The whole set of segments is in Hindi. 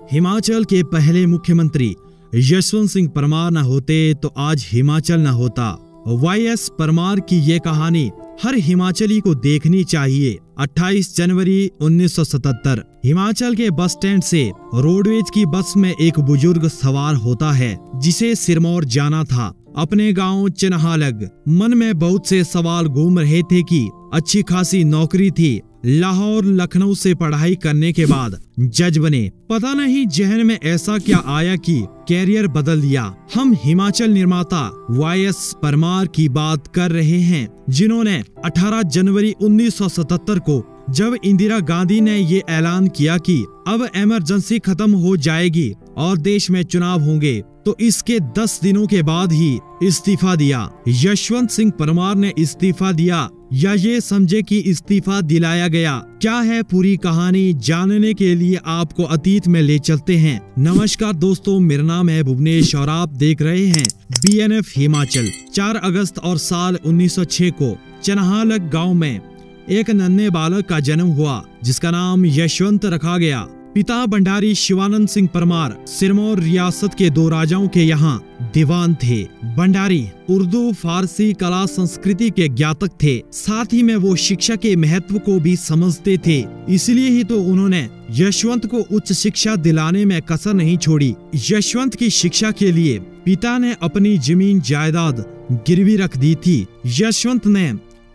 हिमाचल के पहले मुख्यमंत्री यशवंत सिंह परमार न होते तो आज हिमाचल न होता। वाईएस परमार की ये कहानी हर हिमाचली को देखनी चाहिए। 28 जनवरी 1977 हिमाचल के बस स्टैंड से रोडवेज की बस में एक बुजुर्ग सवार होता है जिसे सिरमौर जाना था। अपने गांव चिन्हालग मन में बहुत से सवाल घूम रहे थे कि अच्छी खासी नौकरी थी, लाहौर लखनऊ से पढ़ाई करने के बाद जज बने। पता नहीं जहन में ऐसा क्या आया कि कैरियर बदल दिया। हम हिमाचल निर्माता वाईएस परमार की बात कर रहे हैं, जिन्होंने 18 जनवरी 1977 को जब इंदिरा गांधी ने ये ऐलान किया कि अब इमरजेंसी खत्म हो जाएगी और देश में चुनाव होंगे, तो इसके 10 दिनों के बाद ही इस्तीफा दिया। यशवंत सिंह परमार ने इस्तीफा दिया या ये समझे कि इस्तीफा दिलाया गया। क्या है पूरी कहानी, जानने के लिए आपको अतीत में ले चलते हैं। नमस्कार दोस्तों, मेरा नाम है भुवनेश और आप देख रहे हैं BNF हिमाचल। 4 अगस्त और साल 1906 को चिन्हालग गांव में एक नन्हे बालक का जन्म हुआ जिसका नाम यशवंत रखा गया। पिता भंडारी शिवानंद सिंह परमार सिरमौर रियासत के 2 राजाओं के यहाँ दीवान थे। भंडारी उर्दू, फारसी, कला, संस्कृति के ज्ञातक थे। साथ ही में वो शिक्षा के महत्व को भी समझते थे। इसलिए ही तो उन्होंने यशवंत को उच्च शिक्षा दिलाने में कसर नहीं छोड़ी। यशवंत की शिक्षा के लिए पिता ने अपनी जमीन जायदाद गिरवी रख दी थी। यशवंत ने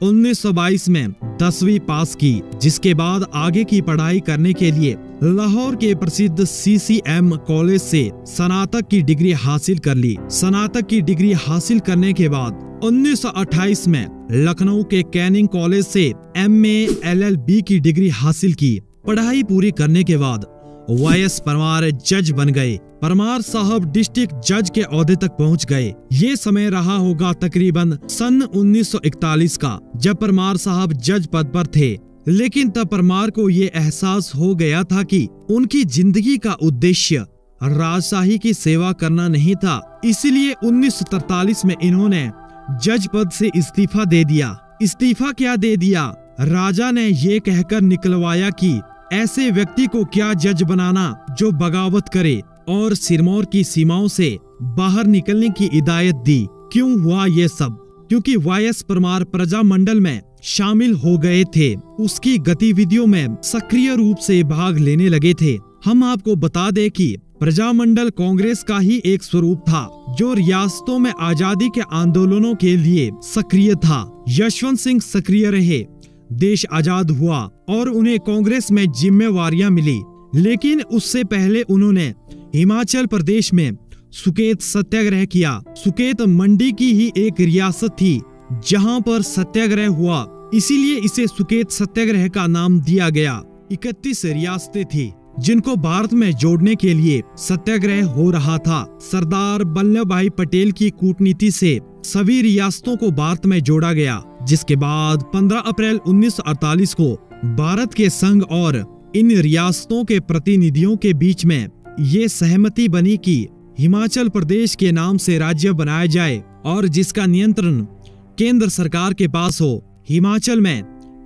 1922 में 10वीं पास की, जिसके बाद आगे की पढ़ाई करने के लिए लाहौर के प्रसिद्ध CCM कॉलेज से स्नातक की डिग्री हासिल कर ली। स्नातक की डिग्री हासिल करने के बाद 1928 में लखनऊ के कैनिंग कॉलेज से MA LLB की डिग्री हासिल की। पढ़ाई पूरी करने के बाद वाईएस परमार जज बन गए। परमार साहब डिस्ट्रिक्ट जज के ओहदे तक पहुंच गए। ये समय रहा होगा तकरीबन सन 1941 का, जब परमार साहब जज पद पर थे। लेकिन तब परमार को ये एहसास हो गया था कि उनकी जिंदगी का उद्देश्य राजशाही की सेवा करना नहीं था। इसलिए 1943 में इन्होंने जज पद से इस्तीफा दे दिया। इस्तीफा क्या दे दिया, राजा ने ये कहकर निकलवाया कि ऐसे व्यक्ति को क्या जज बनाना जो बगावत करे, और सिरमौर की सीमाओं से बाहर निकलने की हिदायत दी। क्यों हुआ ये सब? क्योंकि वाईएस परमार प्रजामंडल में शामिल हो गए थे, उसकी गतिविधियों में सक्रिय रूप से भाग लेने लगे थे। हम आपको बता दें कि प्रजामंडल कांग्रेस का ही एक स्वरूप था जो रियासतों में आजादी के आंदोलनों के लिए सक्रिय था। यशवंत सिंह सक्रिय रहे, देश आजाद हुआ और उन्हें कांग्रेस में जिम्मेवारियां मिली। लेकिन उससे पहले उन्होंने हिमाचल प्रदेश में सुकेत सत्याग्रह किया। सुकेत मंडी की ही एक रियासत थी जहां पर सत्याग्रह हुआ, इसीलिए इसे सुकेत सत्याग्रह का नाम दिया गया। 31 रियासतें थी जिनको भारत में जोड़ने के लिए सत्याग्रह हो रहा था। सरदार वल्लभ भाई पटेल की कूटनीति से सभी रियासतों को भारत में जोड़ा गया, जिसके बाद 15 अप्रैल 1948 को भारत के संघ और इन रियासतों के प्रतिनिधियों के बीच में ये सहमति बनी कि हिमाचल प्रदेश के नाम से राज्य बनाया जाए और जिसका नियंत्रण केंद्र सरकार के पास हो। हिमाचल में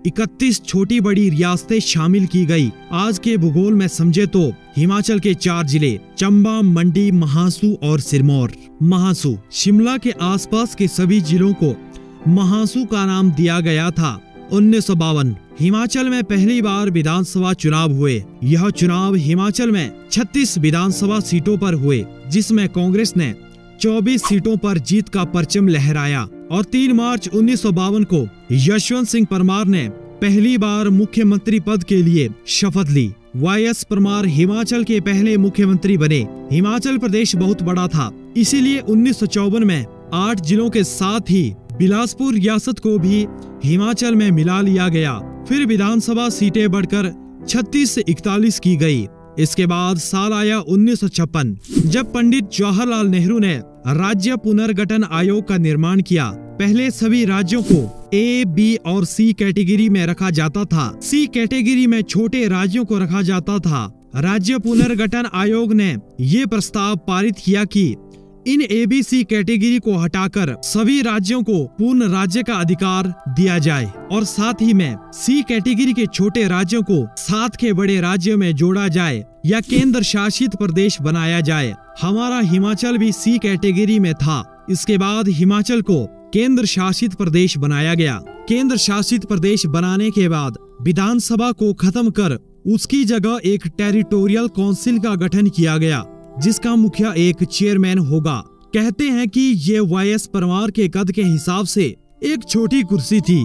31 छोटी बड़ी रियासतें शामिल की गई। आज के भूगोल में समझे तो हिमाचल के 4 जिले चंबा, मंडी, महासू और सिरमौर। महासू शिमला के आसपास के सभी जिलों को महासू का नाम दिया गया था। 1952 हिमाचल में पहली बार विधानसभा चुनाव हुए। यह चुनाव हिमाचल में 36 विधानसभा सीटों पर हुए, जिसमें कांग्रेस ने 24 सीटों पर जीत का परचम लहराया। और 3 मार्च 1952 को यशवंत सिंह परमार ने पहली बार मुख्यमंत्री पद के लिए शपथ ली। वाईएस परमार हिमाचल के पहले मुख्यमंत्री बने। हिमाचल प्रदेश बहुत बड़ा था, इसीलिए 1954 में 8 जिलों के साथ ही बिलासपुर रियासत को भी हिमाचल में मिला लिया गया। फिर विधानसभा सीटें बढ़कर 36 से 41 की गई। इसके बाद साल आया 1956, जब पंडित जवाहरलाल नेहरू ने राज्य पुनर्गठन आयोग का निर्माण किया। पहले सभी राज्यों को A, B और C कैटेगरी में रखा जाता था। C कैटेगरी में छोटे राज्यों को रखा जाता था। राज्य पुनर्गठन आयोग ने ये प्रस्ताव पारित किया कि इन ABC कैटेगरी को हटाकर सभी राज्यों को पूर्ण राज्य का अधिकार दिया जाए और साथ ही में C कैटेगरी के छोटे राज्यों को 7 के बड़े राज्यों में जोड़ा जाए या केंद्र शासित प्रदेश बनाया जाए। हमारा हिमाचल भी C कैटेगरी में था। इसके बाद हिमाचल को केंद्र शासित प्रदेश बनाया गया। केंद्र शासित प्रदेश बनाने के बाद विधानसभा को खत्म कर उसकी जगह एक टेरिटोरियल काउंसिल का गठन किया गया, जिसका मुखिया एक चेयरमैन होगा। कहते हैं कि ये YS परमार के कद के हिसाब से एक छोटी कुर्सी थी।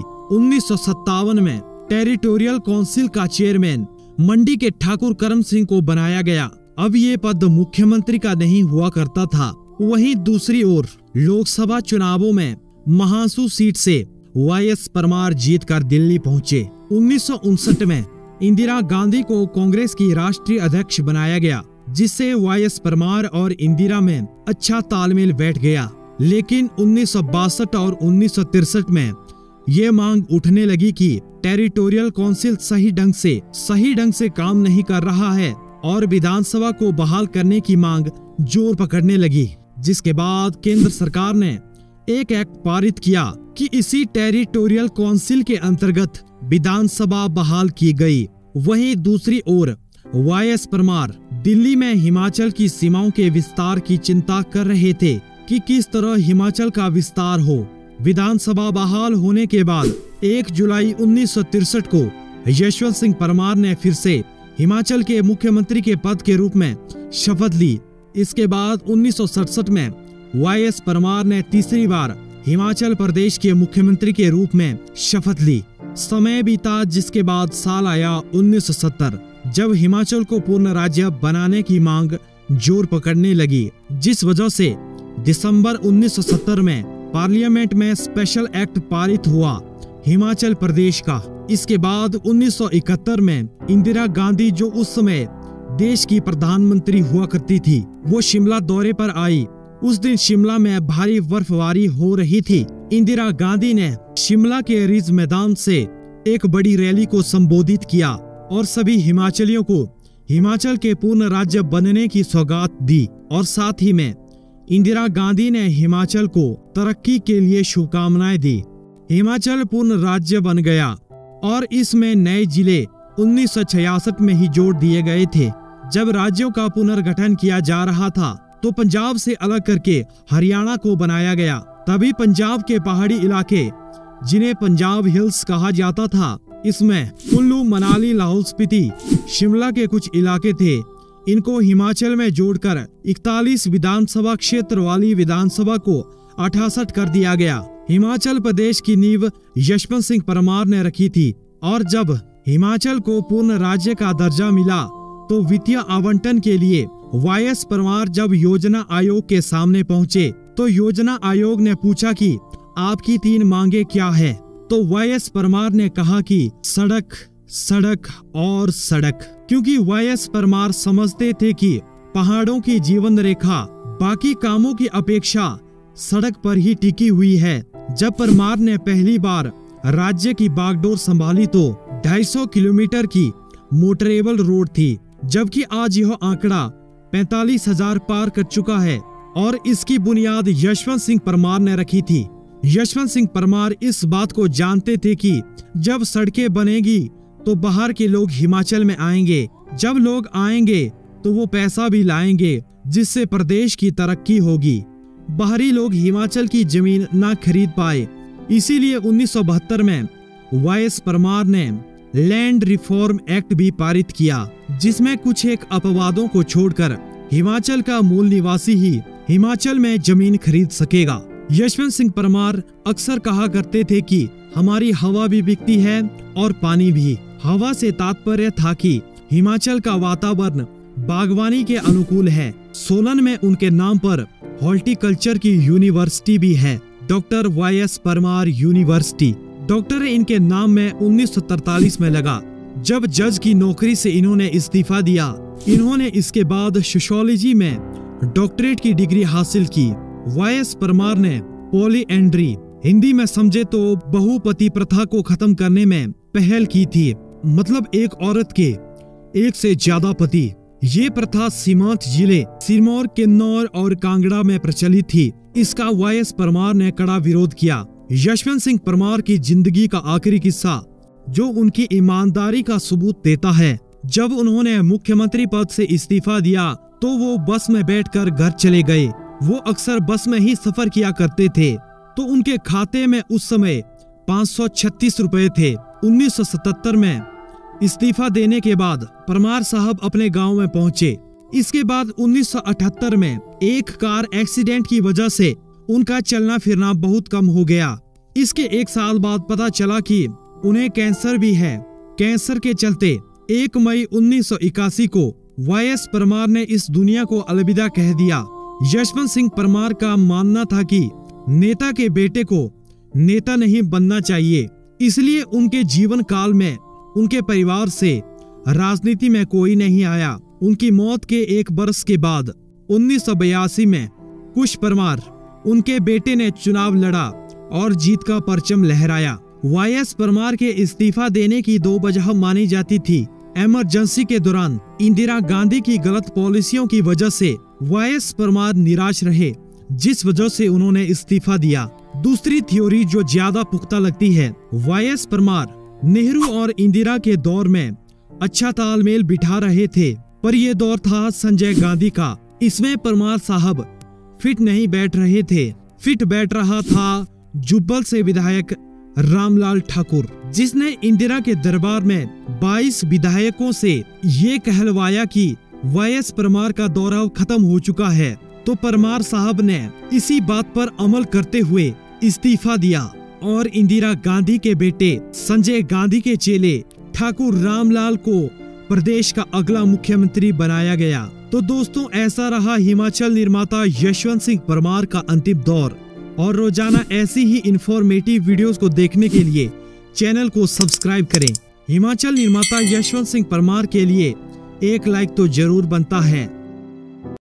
1957 में टेरिटोरियल काउंसिल का चेयरमैन मंडी के ठाकुर करम सिंह को बनाया गया। अब ये पद मुख्यमंत्री का नहीं हुआ करता था। वहीं दूसरी ओर लोकसभा चुनावों में महासू सीट से YS परमार जीतकर दिल्ली पहुंचे। 1959 में इंदिरा गांधी को कांग्रेस की राष्ट्रीय अध्यक्ष बनाया गया, जिससे YS परमार और इंदिरा में अच्छा तालमेल बैठ गया। लेकिन 1962 और 1963 में ये मांग उठने लगी कि टेरिटोरियल काउंसिल सही ढंग से काम नहीं कर रहा है और विधानसभा को बहाल करने की मांग जोर पकड़ने लगी, जिसके बाद केंद्र सरकार ने एक एक्ट पारित किया कि इसी टेरिटोरियल काउंसिल के अंतर्गत विधानसभा बहाल की गई। वहीं दूसरी ओर YS परमार दिल्ली में हिमाचल की सीमाओं के विस्तार की चिंता कर रहे थे कि किस तरह हिमाचल का विस्तार हो। विधानसभा बहाल होने के बाद 1 जुलाई 1963 को यशवंत सिंह परमार ने फिर से हिमाचल के मुख्यमंत्री के पद के रूप में शपथ ली। इसके बाद 1967 में YS परमार ने तीसरी बार हिमाचल प्रदेश के मुख्यमंत्री के रूप में शपथ ली। समय बीता, जिसके बाद साल आया 1970, जब हिमाचल को पूर्ण राज्य बनाने की मांग जोर पकड़ने लगी, जिस वजह से दिसंबर 1970 में पार्लियामेंट में स्पेशल एक्ट पारित हुआ हिमाचल प्रदेश का। इसके बाद 1971 में इंदिरा गांधी, जो उस समय देश की प्रधानमंत्री हुआ करती थी, वो शिमला दौरे पर आई। उस दिन शिमला में भारी बर्फबारी हो रही थी। इंदिरा गांधी ने शिमला के रिज मैदान से एक बड़ी रैली को संबोधित किया और सभी हिमाचलियों को हिमाचल के पूर्ण राज्य बनने की सौगात दी और साथ ही में इंदिरा गांधी ने हिमाचल को तरक्की के लिए शुभकामनाएं दी। हिमाचल पूर्ण राज्य बन गया और इसमें नए जिले 1966 में ही जोड़ दिए गए थे। जब राज्यों का पुनर्गठन किया जा रहा था तो पंजाब से अलग करके हरियाणा को बनाया गया। तभी पंजाब के पहाड़ी इलाके, जिन्हें पंजाब हिल्स कहा जाता था, इसमें कुल्लू, मनाली, लाहौल स्पीति, शिमला के कुछ इलाके थे, इनको हिमाचल में जोड़कर 41 विधानसभा क्षेत्र वाली विधानसभा को 68 कर दिया गया। हिमाचल प्रदेश की नींव यशवंत सिंह परमार ने रखी थी और जब हिमाचल को पूर्ण राज्य का दर्जा मिला तो वित्तीय आवंटन के लिए YS परमार जब योजना आयोग के सामने पहुंचे तो योजना आयोग ने पूछा कि आपकी 3 मांगे क्या है, तो YS परमार ने कहा कि सड़क, सड़क और सड़क, क्योंकि YS परमार समझते थे कि पहाड़ों की जीवन रेखा बाकी कामों की अपेक्षा सड़क पर ही टिकी हुई है। जब परमार ने पहली बार राज्य की बागडोर संभाली तो 250 किलोमीटर की मोटरेबल रोड थी, जबकि आज यह आंकड़ा 45,000 पार कर चुका है और इसकी बुनियाद यशवंत सिंह परमार ने रखी थी। यशवंत सिंह परमार इस बात को जानते थे कि जब सड़कें बनेगी तो बाहर के लोग हिमाचल में आएंगे, जब लोग आएंगे तो वो पैसा भी लाएंगे, जिससे प्रदेश की तरक्की होगी। बाहरी लोग हिमाचल की जमीन ना खरीद पाए, इसीलिए 1972 में YS परमार ने लैंड रिफॉर्म एक्ट भी पारित किया, जिसमें कुछ एक अपवादों को छोड़कर हिमाचल का मूल निवासी ही हिमाचल में जमीन खरीद सकेगा। यशवंत सिंह परमार अक्सर कहा करते थे कि हमारी हवा भी बिकती है और पानी भी। हवा से तात्पर्य था कि हिमाचल का वातावरण बागवानी के अनुकूल है। सोलन में उनके नाम पर हॉर्टिकल्चर की यूनिवर्सिटी भी है, doctor YS Parmar university. Doctor इनके नाम में 1943 में लगा। जब जज की नौकरी से इन्होंने इस्तीफा दिया, इन्होंने इसके बाद सोशियोलॉजी में डॉक्टरेट की डिग्री हासिल की। YS परमार ने पॉलीएंड्री, हिंदी में समझे तो बहुपति प्रथा को खत्म करने में पहल की थी, मतलब एक औरत के एक से ज्यादा पति। ये प्रथा सीमांत जिले सिरमौर, किन्नौर और कांगड़ा में प्रचलित थी। इसका वाईएस परमार ने कड़ा विरोध किया। यशवंत सिंह परमार की जिंदगी का आखिरी किस्सा जो उनकी ईमानदारी का सबूत देता है। जब उन्होंने मुख्यमंत्री पद से इस्तीफा दिया तो वो बस में बैठकर घर चले गए। वो अक्सर बस में ही सफर किया करते थे, तो उनके खाते में उस समय 536 रुपए थे। 1977 में इस्तीफा देने के बाद परमार साहब अपने गांव में पहुंचे। इसके बाद 1978 में एक कार एक्सीडेंट की वजह से उनका चलना फिरना बहुत कम हो गया। इसके एक साल बाद पता चला कि उन्हें कैंसर भी है। कैंसर के चलते 1 मई 1981 को वाईएस परमार ने इस दुनिया को अलविदा कह दिया। यशवंत सिंह परमार का मानना था कि नेता के बेटे को नेता नहीं बनना चाहिए, इसलिए उनके जीवन काल में उनके परिवार से राजनीति में कोई नहीं आया। उनकी मौत के 1 वर्ष के बाद 1982 में कुश परमार उनके बेटे ने चुनाव लड़ा और जीत का परचम लहराया। वाईएस परमार के इस्तीफा देने की 2 वजह मानी जाती थी। इमरजेंसी के दौरान इंदिरा गांधी की गलत पॉलिसियों की वजह से वाईएस परमार निराश रहे, जिस वजह से उन्होंने इस्तीफा दिया। दूसरी थ्योरी जो ज्यादा पुख्ता लगती है, वाईएस परमार नेहरू और इंदिरा के दौर में अच्छा तालमेल बिठा रहे थे, पर यह दौर था संजय गांधी का। इसमें परमार साहब फिट नहीं बैठ रहे थे। फिट बैठ रहा था जुब्बल से विधायक रामलाल ठाकुर, जिसने इंदिरा के दरबार में 22 विधायकों से ये कहलवाया कि वाईएस परमार का दौरा खत्म हो चुका है। तो परमार साहब ने इसी बात पर अमल करते हुए इस्तीफा दिया और इंदिरा गांधी के बेटे संजय गांधी के चेले ठाकुर रामलाल को प्रदेश का अगला मुख्यमंत्री बनाया गया। तो दोस्तों, ऐसा रहा हिमाचल निर्माता यशवंत सिंह परमार का अंतिम दौर। और रोजाना ऐसी ही इंफॉर्मेटिव वीडियोस को देखने के लिए चैनल को सब्सक्राइब करें। हिमाचल निर्माता यशवंत सिंह परमार के लिए एक लाइक तो जरूर बनता है।